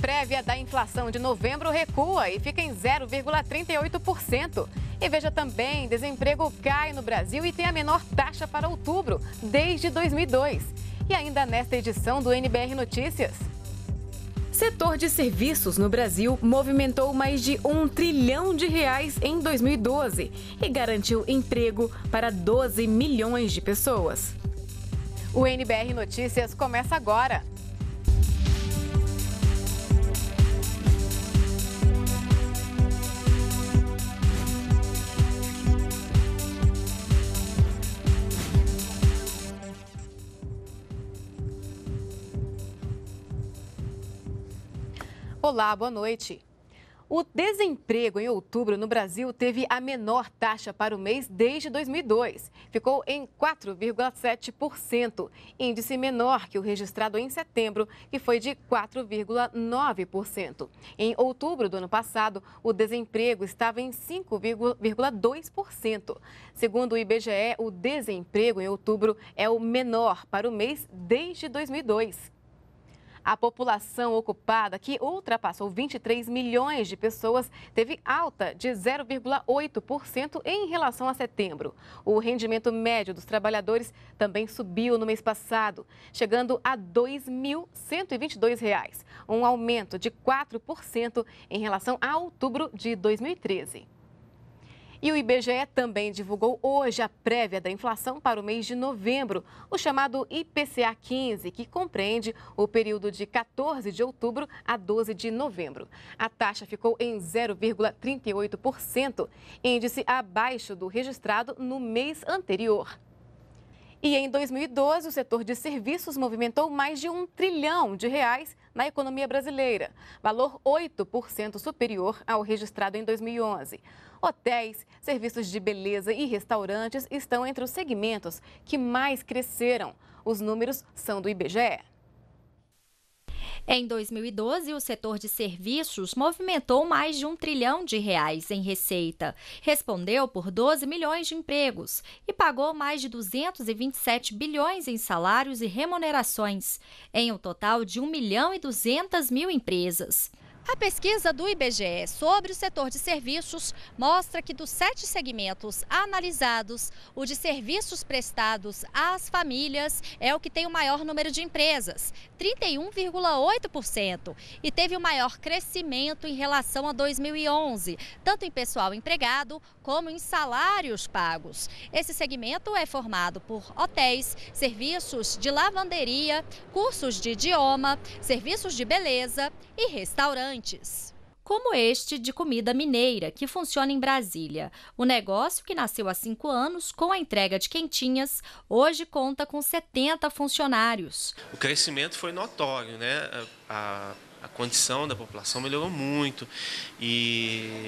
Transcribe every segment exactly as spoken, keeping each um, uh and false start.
prévia da inflação de novembro recua e fica em zero vírgula trinta e oito por cento. E veja também, desemprego cai no Brasil e tem a menor taxa para outubro desde dois mil e dois. E ainda nesta edição do N B R Notícias. Setor de serviços no Brasil movimentou mais de um trilhão de reais em dois mil e doze e garantiu emprego para doze milhões de pessoas. O N B R Notícias começa agora. Olá, boa noite. O desemprego em outubro no Brasil teve a menor taxa para o mês desde dois mil e dois. Ficou em quatro vírgula sete por cento, índice menor que o registrado em setembro, que foi de quatro vírgula nove por cento. Em outubro do ano passado, o desemprego estava em cinco vírgula dois por cento. Segundo o I B G E, o desemprego em outubro é o menor para o mês desde dois mil e dois. A população ocupada, que ultrapassou vinte e três milhões de pessoas, teve alta de zero vírgula oito por cento em relação a setembro. O rendimento médio dos trabalhadores também subiu no mês passado, chegando a dois mil cento e vinte e dois reais, um aumento de quatro por cento em relação a outubro de dois mil e treze. E o I B G E também divulgou hoje a prévia da inflação para o mês de novembro, o chamado I P C A quinze, que compreende o período de quatorze de outubro a doze de novembro. A taxa ficou em zero vírgula trinta e oito por cento, índice abaixo do registrado no mês anterior. E em dois mil e doze, o setor de serviços movimentou mais de um trilhão de reais na economia brasileira, valor oito por cento superior ao registrado em dois mil e onze. Hotéis, serviços de beleza e restaurantes estão entre os segmentos que mais cresceram. Os números são do I B G E. Em dois mil e doze, o setor de serviços movimentou mais de um trilhão de reais em receita, respondeu por doze milhões de empregos e pagou mais de duzentos e vinte e sete bilhões em salários e remunerações, em um total de um milhão e duzentas mil empresas. A pesquisa do I B G E sobre o setor de serviços mostra que dos sete segmentos analisados, o de serviços prestados às famílias é o que tem o maior número de empresas, trinta e um vírgula oito por cento, e teve o maior crescimento em relação a dois mil e onze, tanto em pessoal empregado como em salários pagos. Esse segmento é formado por hotéis, serviços de lavanderia, cursos de idioma, serviços de beleza e restaurantes. Como este de comida mineira, que funciona em Brasília. O negócio, que nasceu há cinco anos com a entrega de quentinhas, hoje conta com setenta funcionários. O crescimento foi notório, né? A, a condição da população melhorou muito e,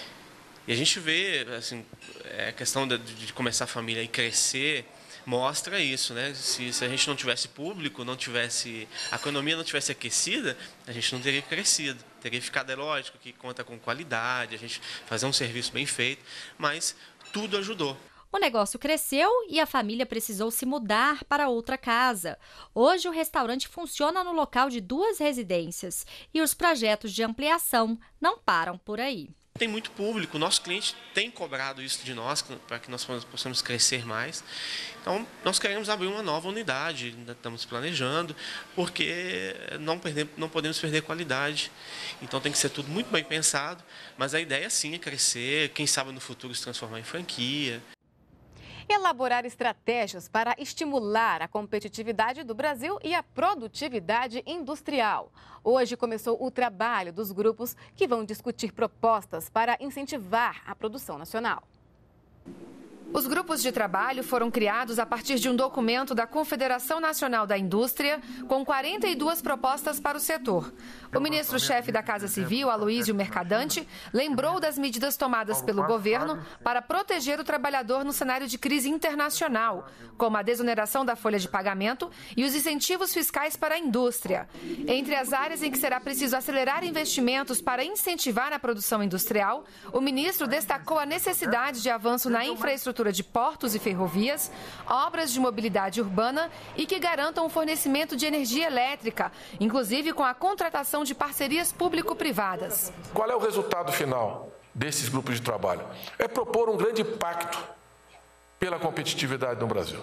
e a gente vê, assim, a questão de, de começar a família e crescer mostra isso, né? Se, se a gente não tivesse público, não tivesse, a economia não tivesse aquecida, a gente não teria crescido. Teria ficado, é lógico, que conta com qualidade, a gente fazer um serviço bem feito, mas tudo ajudou. O negócio cresceu e a família precisou se mudar para outra casa. Hoje o restaurante funciona no local de duas residências e os projetos de ampliação não param por aí. Tem muito público, o nosso cliente tem cobrado isso de nós, para que nós possamos crescer mais. Então, nós queremos abrir uma nova unidade, ainda estamos planejando, porque não, perder, não podemos perder qualidade. Então, tem que ser tudo muito bem pensado, mas a ideia sim é crescer, quem sabe no futuro se transformar em franquia. Elaborar estratégias para estimular a competitividade do Brasil e a produtividade industrial. Hoje começou o trabalho dos grupos que vão discutir propostas para incentivar a produção nacional. Os grupos de trabalho foram criados a partir de um documento da Confederação Nacional da Indústria, com quarenta e duas propostas para o setor. O ministro-chefe da Casa Civil, Aloísio Mercadante, lembrou das medidas tomadas pelo governo para proteger o trabalhador no cenário de crise internacional, como a desoneração da folha de pagamento e os incentivos fiscais para a indústria. Entre as áreas em que será preciso acelerar investimentos para incentivar a produção industrial, o ministro destacou a necessidade de avanço na infraestrutura infraestrutura de portos e ferrovias, obras de mobilidade urbana e que garantam o fornecimento de energia elétrica, inclusive com a contratação de parcerias público-privadas. Qual é o resultado final desses grupos de trabalho? É propor um grande pacto pela competitividade no Brasil,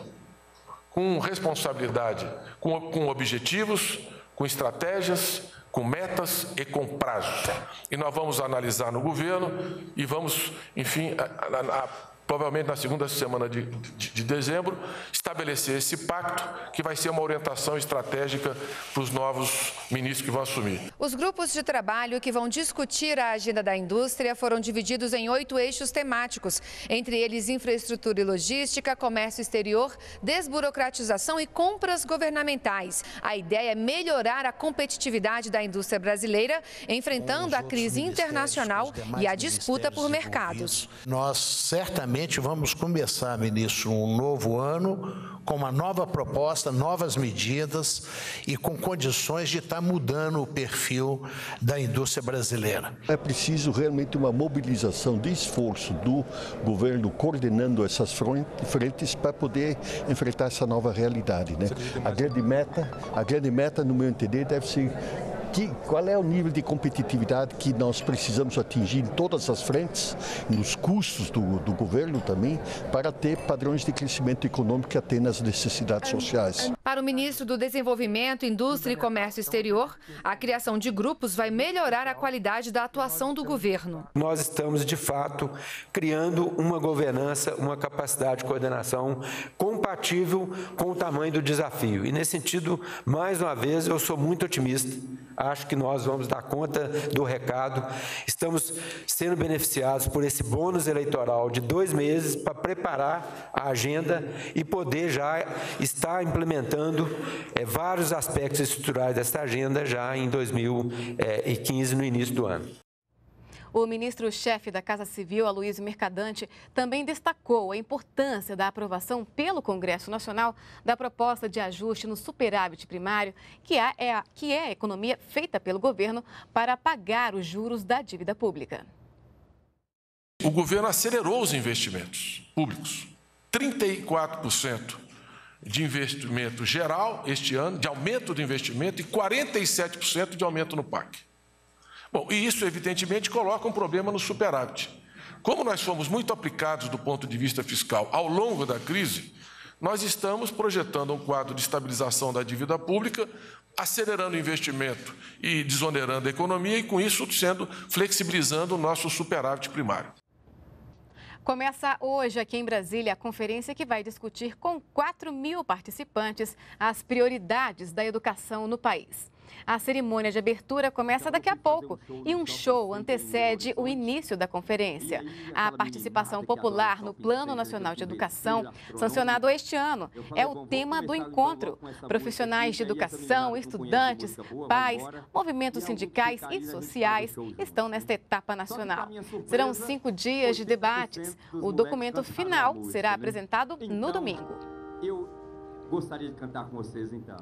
com responsabilidade, com, com objetivos, com estratégias, com metas e com prazos. E nós vamos analisar no governo e vamos, enfim, a, a, a, provavelmente na segunda semana de, de, de dezembro, estabelecer esse pacto que vai ser uma orientação estratégica para os novos ministros que vão assumir. Os grupos de trabalho que vão discutir a agenda da indústria foram divididos em oito eixos temáticos, entre eles infraestrutura e logística, comércio exterior, desburocratização e compras governamentais. A ideia é melhorar a competitividade da indústria brasileira, enfrentando a crise internacional e a disputa por mercados. Nós certamente vamos começar, ministro, um novo ano com uma nova proposta, novas medidas e com condições de estar mudando o perfil da indústria brasileira. É preciso realmente uma mobilização de esforço do governo coordenando essas frentes para poder enfrentar essa nova realidade, né? A grande meta, a grande meta, no meu entender, deve ser Que, qual é o nível de competitividade que nós precisamos atingir em todas as frentes, nos custos do, do governo também, para ter padrões de crescimento econômico que atendam às necessidades sociais. Para o ministro do Desenvolvimento, Indústria e Comércio Exterior, a criação de grupos vai melhorar a qualidade da atuação do governo. Nós estamos, de fato, criando uma governança, uma capacidade de coordenação compatível com o tamanho do desafio. E, nesse sentido, mais uma vez, eu sou muito otimista. Acho que nós vamos dar conta do recado. Estamos sendo beneficiados por esse bônus eleitoral de dois meses para preparar a agenda e poder já estar implementando é, vários aspectos estruturais dessa agenda já em dois mil e quinze, no início do ano. O ministro-chefe da Casa Civil, Aloysio Mercadante, também destacou a importância da aprovação pelo Congresso Nacional da proposta de ajuste no superávit primário, que é a, que é a economia feita pelo governo para pagar os juros da dívida pública. O governo acelerou os investimentos públicos, trinta e quatro por cento de investimento geral este ano, de aumento do investimento, e quarenta e sete por cento de aumento no P A C. Bom, e isso, evidentemente, coloca um problema no superávit. Como nós fomos muito aplicados do ponto de vista fiscal ao longo da crise, nós estamos projetando um quadro de estabilização da dívida pública, acelerando o investimento e desonerando a economia e, com isso, sendo flexibilizando o nosso superávit primário. Começa hoje aqui em Brasília a conferência que vai discutir com quatro mil participantes as prioridades da educação no país. A cerimônia de abertura começa daqui a pouco e um show antecede o início da conferência. A participação popular no Plano Nacional de Educação, sancionado este ano, é o tema do encontro. Profissionais de educação, estudantes, pais, movimentos sindicais e sociais estão nesta etapa nacional. Serão cinco dias de debates. O documento final será apresentado no domingo. Eu gostaria de cantar com vocês, então.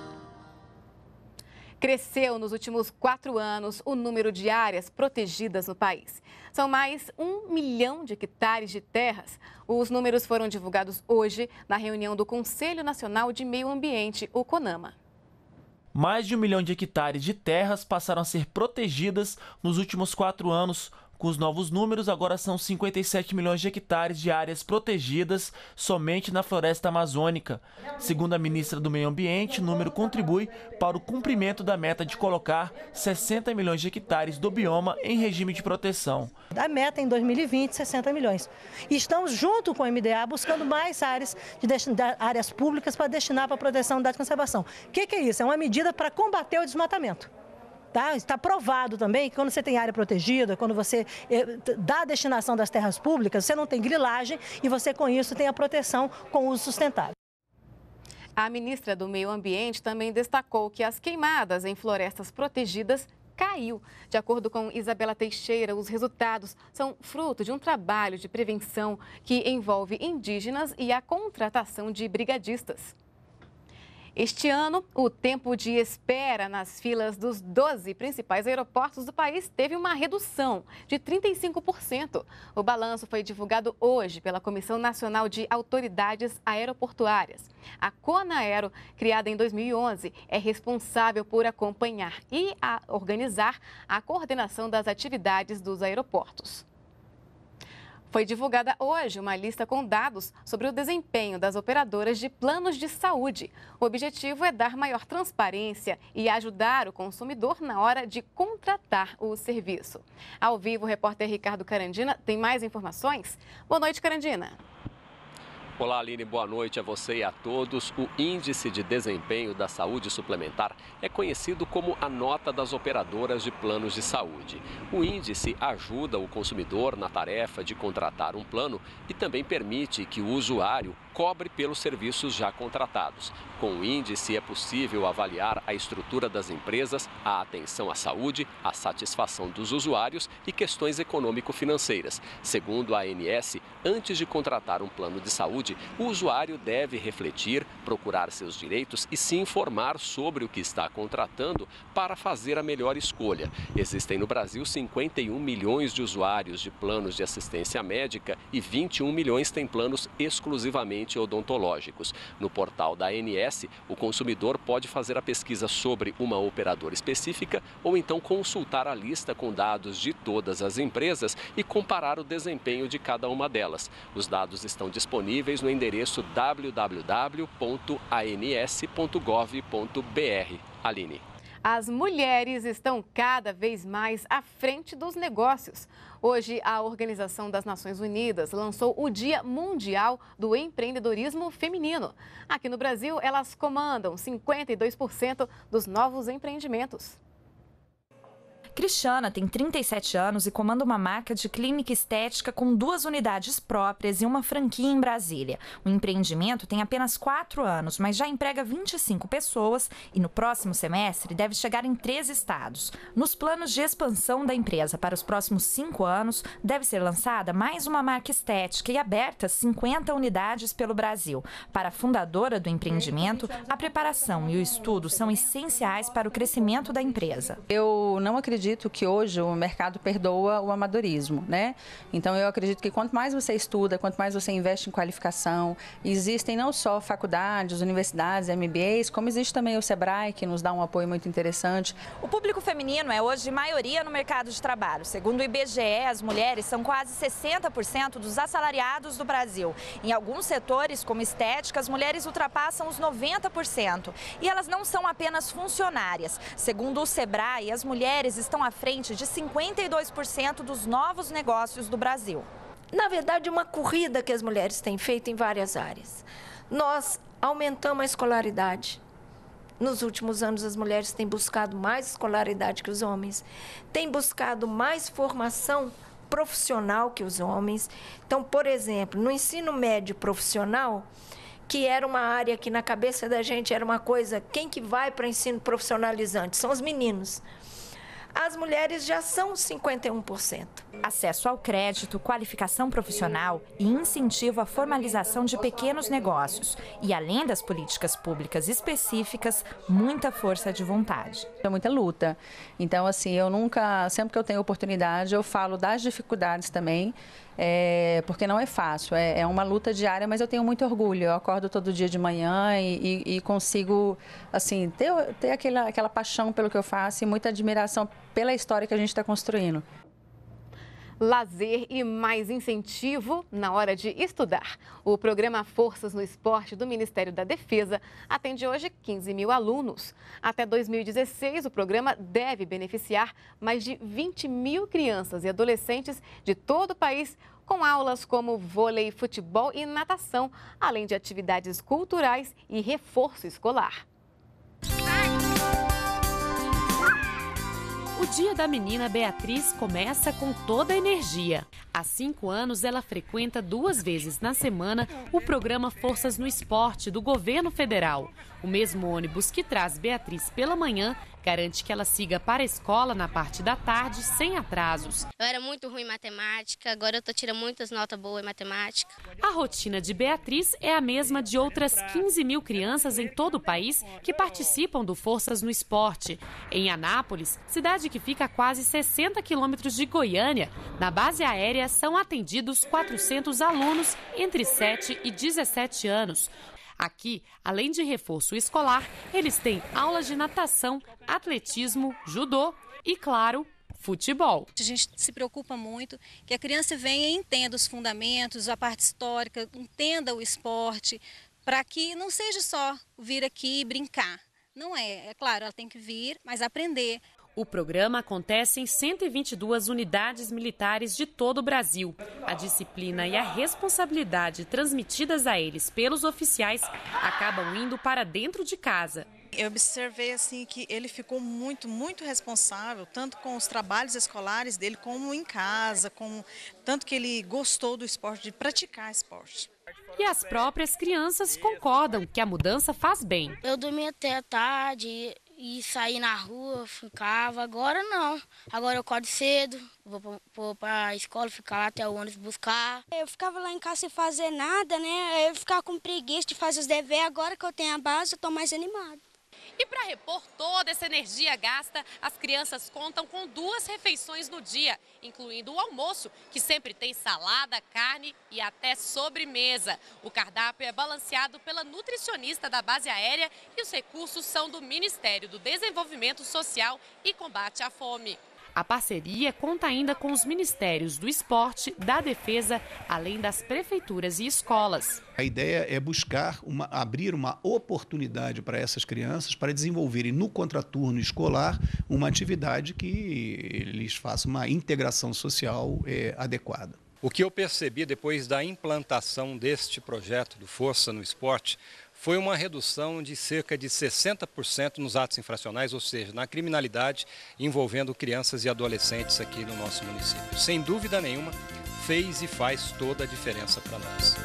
Cresceu nos últimos quatro anos o número de áreas protegidas no país. São mais um milhão de hectares de terras. Os números foram divulgados hoje na reunião do Conselho Nacional de Meio Ambiente, o CONAMA. Mais de um milhão de hectares de terras passaram a ser protegidas nos últimos quatro anos. Com os novos números, agora são cinquenta e sete milhões de hectares de áreas protegidas somente na floresta amazônica. Segundo a ministra do Meio Ambiente, o número contribui para o cumprimento da meta de colocar sessenta milhões de hectares do bioma em regime de proteção. A meta em dois mil e vinte, sessenta milhões. E estamos, junto com o M D A, buscando mais áreas, de áreas públicas para destinar para a proteção da conservação. O que, que é isso? É uma medida para combater o desmatamento. Tá? Está provado também que quando você tem área protegida, quando você eh, dá a destinação das terras públicas, você não tem grilagem e você com isso tem a proteção com uso sustentável. A ministra do Meio Ambiente também destacou que as queimadas em florestas protegidas caiu. De acordo com Isabela Teixeira, os resultados são fruto de um trabalho de prevenção que envolve indígenas e a contratação de brigadistas. Este ano, o tempo de espera nas filas dos doze principais aeroportos do país teve uma redução de trinta e cinco por cento. O balanço foi divulgado hoje pela Comissão Nacional de Autoridades Aeroportuárias. A CONAERO, criada em dois mil e onze, é responsável por acompanhar e a organizar a coordenação das atividades dos aeroportos. Foi divulgada hoje uma lista com dados sobre o desempenho das operadoras de planos de saúde. O objetivo é dar maior transparência e ajudar o consumidor na hora de contratar o serviço. Ao vivo, o repórter Ricardo Carandina tem mais informações. Boa noite, Carandina. Olá, Aline, boa noite a você e a todos. O Índice de Desempenho da Saúde Suplementar é conhecido como a nota das operadoras de planos de saúde. O índice ajuda o consumidor na tarefa de contratar um plano e também permite que o usuário cobre pelos serviços já contratados. Com o índice é possível avaliar a estrutura das empresas, a atenção à saúde, a satisfação dos usuários e questões econômico-financeiras. Segundo a A N S, antes de contratar um plano de saúde, o usuário deve refletir, procurar seus direitos e se informar sobre o que está contratando para fazer a melhor escolha. Existem no Brasil cinquenta e um milhões de usuários de planos de assistência médica e vinte e um milhões têm planos exclusivamente odontológicos. No portal da A N S, o consumidor pode fazer a pesquisa sobre uma operadora específica ou então consultar a lista com dados de todas as empresas e comparar o desempenho de cada uma delas. Os dados estão disponíveis no endereço w w w ponto a n s ponto gov ponto b r. Aline. As mulheres estão cada vez mais à frente dos negócios. Hoje, a Organização das Nações Unidas lançou o Dia Mundial do Empreendedorismo Feminino. Aqui no Brasil, elas comandam cinquenta e dois por cento dos novos empreendimentos. Cristiana tem trinta e sete anos e comanda uma marca de clínica estética com duas unidades próprias e uma franquia em Brasília. O empreendimento tem apenas quatro anos, mas já emprega vinte e cinco pessoas e no próximo semestre deve chegar em três estados. Nos planos de expansão da empresa para os próximos cinco anos, deve ser lançada mais uma marca estética e abertas cinquenta unidades pelo Brasil. Para a fundadora do empreendimento, a preparação e o estudo são essenciais para o crescimento da empresa. Eu não acredito acredito que hoje o mercado perdoa o amadorismo, né? Então eu acredito que quanto mais você estuda, quanto mais você investe em qualificação, existem não só faculdades, universidades, M B As, como existe também o Sebrae, que nos dá um apoio muito interessante. O público feminino é hoje maioria no mercado de trabalho. Segundo o I B G E, as mulheres são quase sessenta por cento dos assalariados do Brasil. Em alguns setores, como estética, as mulheres ultrapassam os noventa por cento. E elas não são apenas funcionárias. Segundo o Sebrae, as mulheres estão à frente de cinquenta e dois por cento dos novos negócios do Brasil. Na verdade, uma corrida que as mulheres têm feito em várias áreas. Nós aumentamos a escolaridade. Nos últimos anos, as mulheres têm buscado mais escolaridade que os homens, têm buscado mais formação profissional que os homens. Então, por exemplo, no ensino médio profissional, que era uma área que na cabeça da gente era uma coisa, quem que vai para ensino profissionalizante? São os meninos. As mulheres já são cinquenta e um por cento. Acesso ao crédito, qualificação profissional e incentivo à formalização de pequenos negócios. E além das políticas públicas específicas, muita força de vontade. É muita luta. Então, assim, eu nunca, sempre que eu tenho oportunidade, eu falo das dificuldades também, é, porque não é fácil, é, é uma luta diária, mas eu tenho muito orgulho. Eu acordo todo dia de manhã e, e, e consigo, assim, ter, ter aquela, aquela paixão pelo que eu faço e muita admiração pela história que a gente está construindo. Lazer e mais incentivo na hora de estudar. O programa Forças no Esporte do Ministério da Defesa atende hoje quinze mil alunos. Até dois mil e dezesseis, o programa deve beneficiar mais de vinte mil crianças e adolescentes de todo o país, com aulas como vôlei, futebol e natação, além de atividades culturais e reforço escolar. O Dia da Menina Beatriz começa com toda a energia. Há cinco anos, ela frequenta duas vezes na semana o programa Forças no Esporte do governo federal. O mesmo ônibus que traz Beatriz pela manhã garante que ela siga para a escola na parte da tarde sem atrasos. Eu era muito ruim em matemática, agora eu estou tirando muitas notas boas em matemática. A rotina de Beatriz é a mesma de outras quinze mil crianças em todo o país que participam do Forças no Esporte. Em Anápolis, cidade que fica a quase sessenta quilômetros de Goiânia, na base aérea são atendidos quatrocentos alunos entre sete e dezessete anos. Aqui, além de reforço escolar, eles têm aulas de natação, atletismo, judô e, claro, futebol. A gente se preocupa muito que a criança venha e entenda os fundamentos, a parte histórica, entenda o esporte, para que não seja só vir aqui e brincar. Não é, é claro, ela tem que vir, mas aprender. O programa acontece em cento e vinte e duas unidades militares de todo o Brasil. A disciplina e a responsabilidade transmitidas a eles pelos oficiais acabam indo para dentro de casa. Eu observei assim que ele ficou muito, muito responsável, tanto com os trabalhos escolares dele, como em casa, como, tanto que ele gostou do esporte, de praticar esporte. E as próprias crianças concordam que a mudança faz bem. Eu dormia até tarde e saí na rua, ficava. Agora não. Agora eu acordo cedo, vou para a escola, ficar lá até o ônibus buscar. Eu ficava lá em casa sem fazer nada, né? Eu ficava com preguiça de fazer os deveres. Agora que eu tenho a base, eu estou mais animado. E para repor toda essa energia gasta, as crianças contam com duas refeições no dia, incluindo o almoço, que sempre tem salada, carne e até sobremesa. O cardápio é balanceado pela nutricionista da base aérea e os recursos são do Ministério do Desenvolvimento Social e Combate à Fome. A parceria conta ainda com os Ministérios do Esporte, da Defesa, além das prefeituras e escolas. A ideia é buscar uma, abrir uma oportunidade para essas crianças para desenvolverem no contraturno escolar uma atividade que lhes faça uma integração social é, adequada. O que eu percebi depois da implantação deste projeto do Força no Esporte foi uma redução de cerca de sessenta por cento nos atos infracionais, ou seja, na criminalidade envolvendo crianças e adolescentes aqui no nosso município. Sem dúvida nenhuma, fez e faz toda a diferença para nós.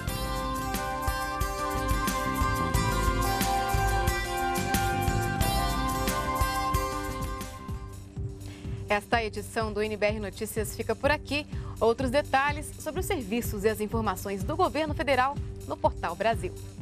Esta edição do N B R Notícias fica por aqui. Outros detalhes sobre os serviços e as informações do governo federal no Portal Brasil.